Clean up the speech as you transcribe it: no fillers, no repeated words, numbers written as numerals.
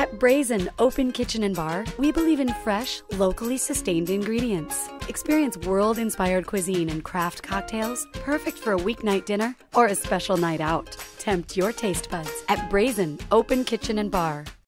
At Brazen Open Kitchen and Bar, we believe in fresh, locally sustained ingredients. Experience world-inspired cuisine and craft cocktails, perfect for a weeknight dinner or a special night out. Tempt your taste buds at Brazen Open Kitchen and Bar.